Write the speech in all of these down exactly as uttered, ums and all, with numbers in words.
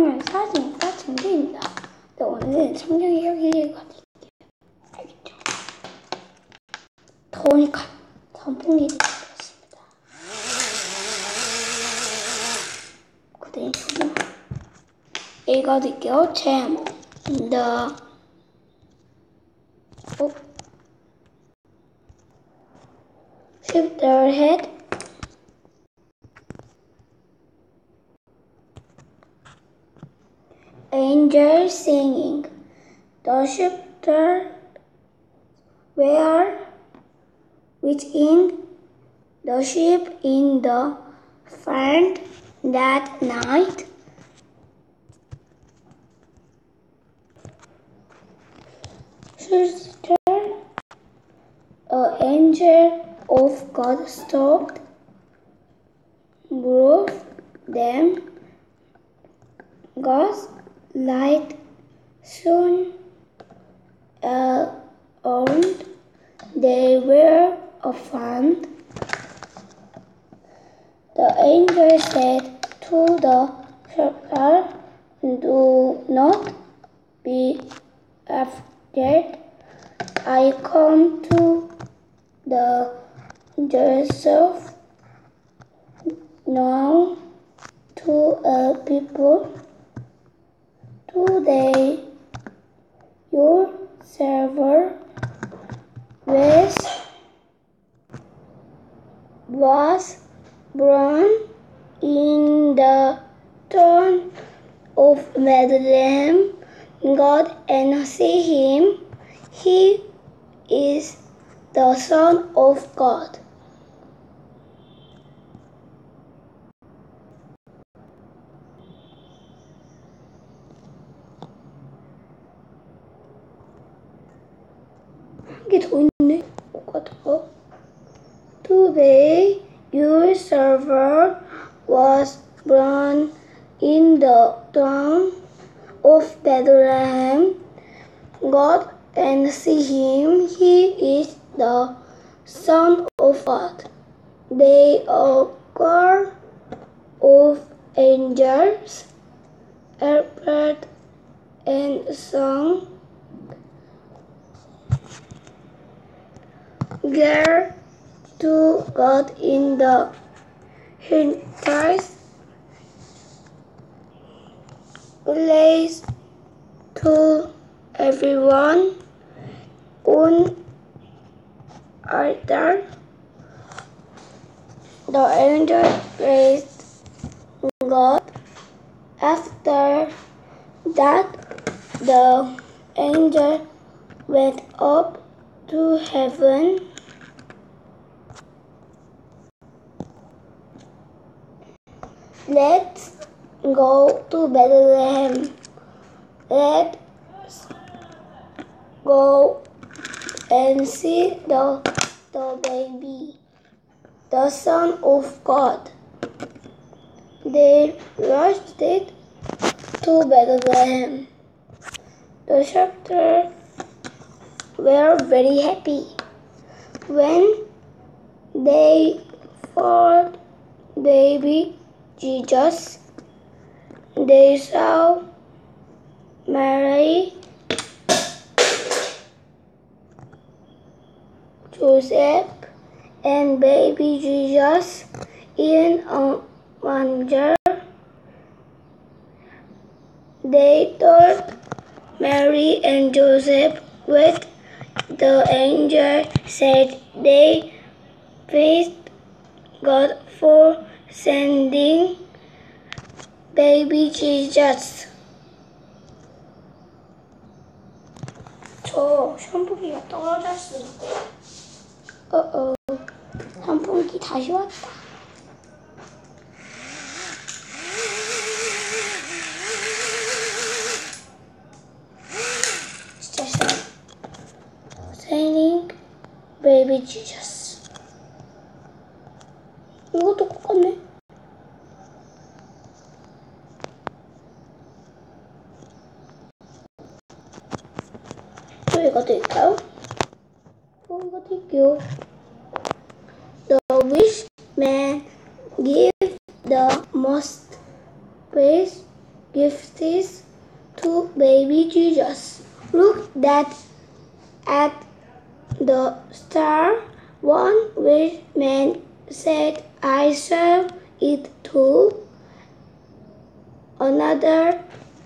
성경은 사진과 증거입니다. 네, 오늘은 성경 이야기 읽어드릴게요. 알겠죠? 더우니까 선풍기를 켰습니다. 그대는 조금 읽어드릴게요. 제목 The 어? Shift their head Angels singing. The shepherds were within the sheep in the field that night. Sister, an angel of God stopped, brought them God's light soon around. They were found. The angel said to the shepherd, "Do not be afraid. I come to the Joseph now to a people. Today your servant was, was born in the town of Bethlehem. God and see him. He is the Son of God." 한 개 더 있네. 뭐가 더? Today your servant was born in the town of Bethlehem. God and see him. He is the Son of God. They are choir of angels appeared and sung. Glory to God in the highest, praise to everyone on earth. The angel praised God. After that, the angel went up to heaven. Let's go to Bethlehem. Let's go and see the, the baby, the Son of God. They rushed it to Bethlehem. The shepherds were very happy when they found baby Jesus. They saw Mary, Joseph, and baby Jesus in a manger. They told Mary and Joseph what the angel said. They praised God for sending baby Jesus. 저 선풍기가 떨어졌어. 어어, 선풍기 다시 왔다. 진짜 싫어. Sending baby Jesus. 이것도 똑같네. 또 이거 드릴까요? 또 이거 드릴게요. The rich man gave the most praise gifts to baby Jesus. Look that at the star. One rich man said, I saw it too. Another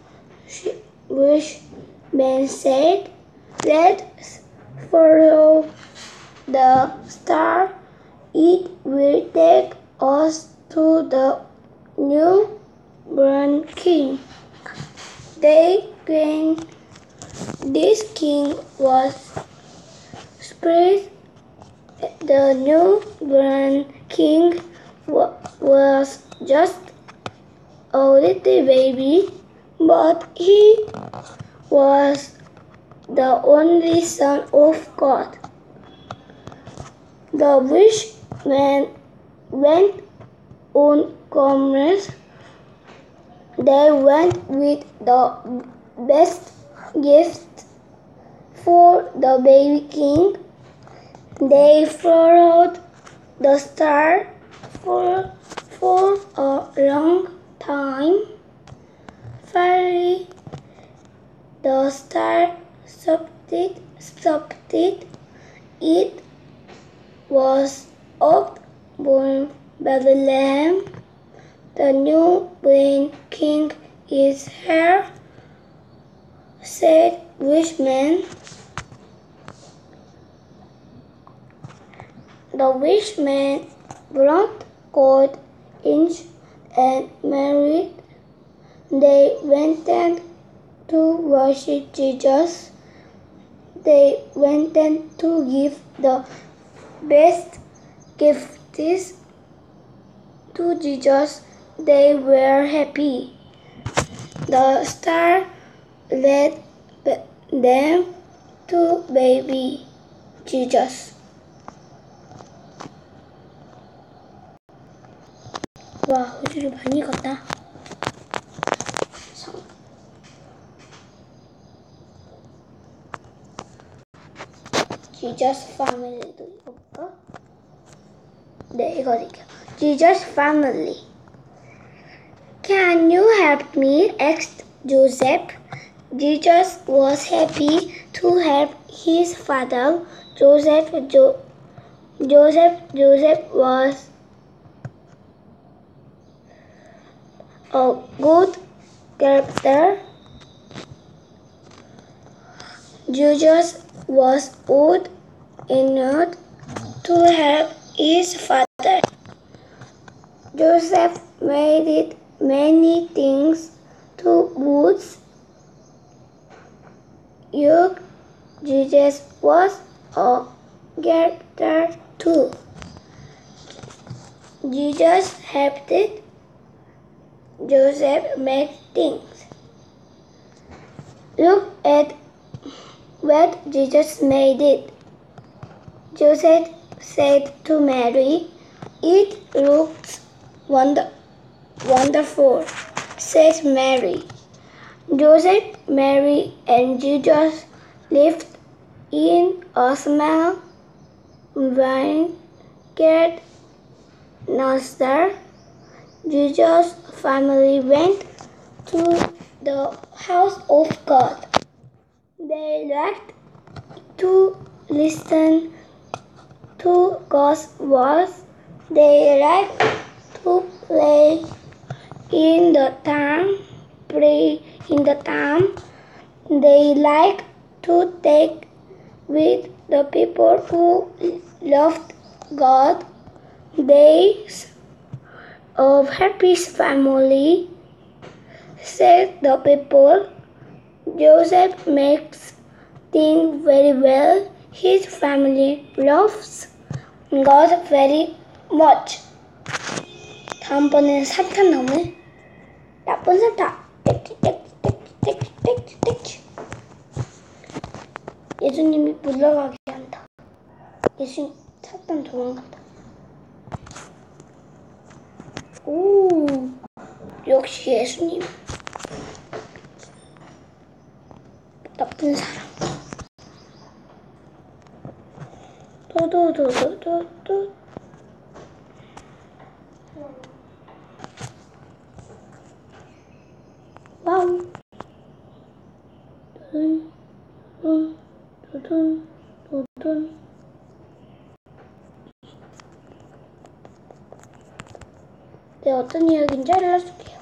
rich man said, let's follow the star. It will take us to the newborn king. They came. This king was spread. The newborn king was just a little baby, but he was the only Son of God. The rich man went on commerce. They went with the best gift for the baby king. They followed the star for, for a long time. Finally, the star stopped. stopped. It was up born Bethlehem. The newborn king is here, said rich man. The rich man brought gold inch and married. They went to worship Jesus. They went to give the best gifts to Jesus. They were happy. The star led them to baby Jesus. 와, 호주를 많이 읽었다. Jesus family도 읽어볼까? 네, 이거 읽어. Jesus family. Can you help me? asked Joseph. Jesus was happy to help his father. Joseph, jo- Joseph, Joseph was a good character. Jesus was good enough to help his father. Joseph made many things to boots. Young Jesus was a character too. Jesus helped Joseph make things. Look at what Jesus made it. Joseph said to Mary, it looks wonder, wonderful, said Mary. Joseph, Mary, and Jesus lived in a small vineyard. Nazareth. Jesus' family went to the house of God. They liked to listen to God's words. They liked to play in the town. Play in the town. They liked to take with the people who loved God. Days of happy family, said the people. Joseph makes things very well. His family loves God very much. 다음번에는 사탄 나오네. 나쁜 사탄. 떼치 떼치 떼치 떼치 떼치. 예수님이 물러가게 한다. 예수 사탄 도망간다. 오, 역시 예수님. 나쁜 사람. 도도도도도도. 두둔 두둔. 네, 어떤 이야기인지 알려줄게요.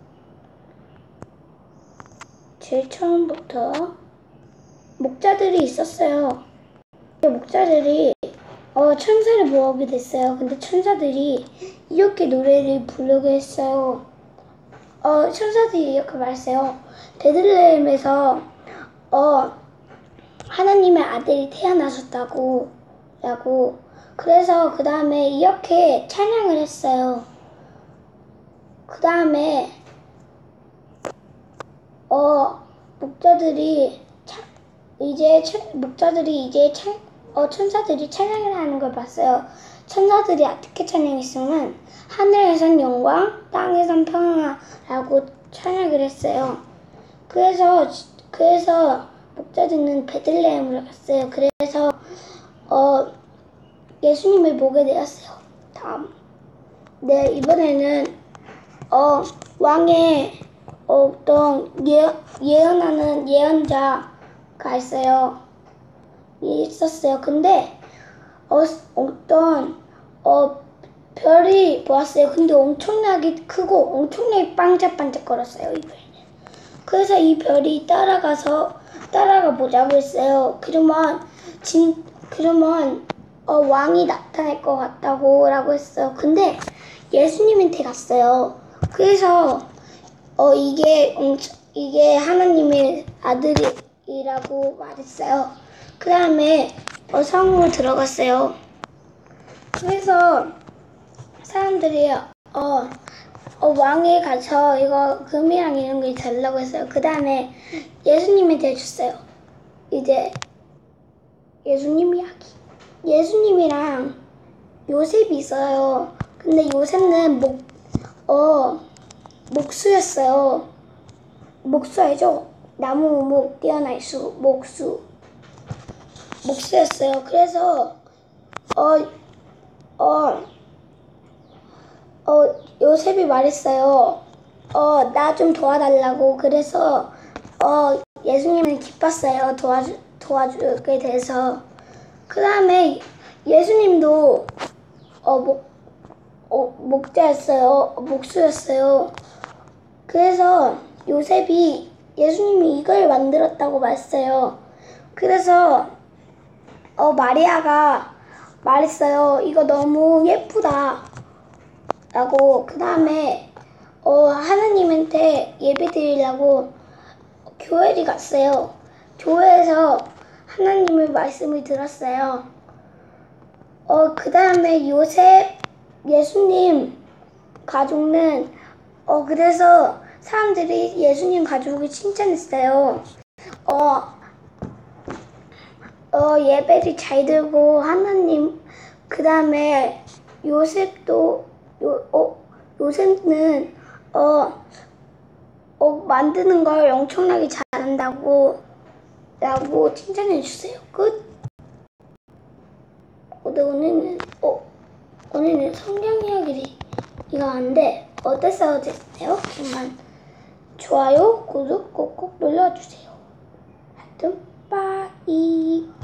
제일 처음부터 목자들이 있었어요. 목자들이 어, 천사를 모으게 됐어요. 근데 천사들이 이렇게 노래를 부르게 했어요. 어, 천사들이 이렇게 말했어요. 베들레헴에서 어, 하나님의 아들이 태어나셨다고 라고. 그래서 그 다음에 이렇게 찬양을 했어요. 그 다음에 어, 목자들이 차, 이제 천, 목자들이 이제 찬, 어, 천사들이 찬양을 하는 걸 봤어요. 천사들이 어떻게 찬양했으면 하늘에선 영광, 땅에선 평화라고 찬양을 했어요. 그래서 그래서 목자들은 베들레헴으로 갔어요. 그래서 어, 예수님을 보게 되었어요. 다음, 네, 이번에는 어, 왕의 어떤 예, 예언하는 예언자가 있어요. 있었어요. 근데 어, 어떤 어, 별이 보았어요. 근데 엄청나게 크고 엄청나게 반짝반짝거렸어요. 이 별이. 그래서 이 별이 따라가서 따라가 보자고 했어요. 그러면 진 그러면 어, 왕이 나타날 것 같다고 라고 했어요. 근데 예수님한테 갔어요. 그래서 어, 이게 엄청, 이게 하나님의 아들이라고 말했어요. 그 다음에 어, 성으로 들어갔어요. 그래서 사람들이 어, 어, 왕에 가서 이거 금이랑 이런 거 달라고 했어요. 그 다음에 예수님한테 줬어요. 이제 예수님 이야기. 예수님이랑 요셉이 있어요. 근데 요셉은 목, 어, 목수였어요. 목수 알죠? 나무 목 뛰어날 수, 목수. 목수였어요. 그래서 어, 어, 어, 요셉이 말했어요. 어, 나 좀 도와달라고. 그래서 어, 예수님은 기뻤어요. 도와주, 도와주게 돼서. 그 다음에 예수님도 어, 목, 어, 목자였어요. 목수였어요. 그래서 요셉이 예수님이 이걸 만들었다고 말했어요. 그래서 어, 마리아가 말했어요. 이거 너무 예쁘다 라고. 그 다음에 어, 하나님한테 예배 드리려고 교회를 갔어요. 교회에서 하나님의 말씀을 들었어요. 어, 그 다음에 요셉, 예수님 가족은 어, 그래서 사람들이 예수님 가족을 칭찬했어요. 어, 어, 예배를 잘 들고 하나님. 그 다음에 요셉도 요, 어, 요셉은 어, 어, 만드는 걸 엄청나게 잘한다고 라고 칭찬해 주세요. 끝. 어, 네, 오늘은 어, 오늘은 성경 이야기를 이거 한데 어땠어요? 됐어요? 그만 좋아요, 구독 꼭꼭 눌러주세요. 하여튼 빠이.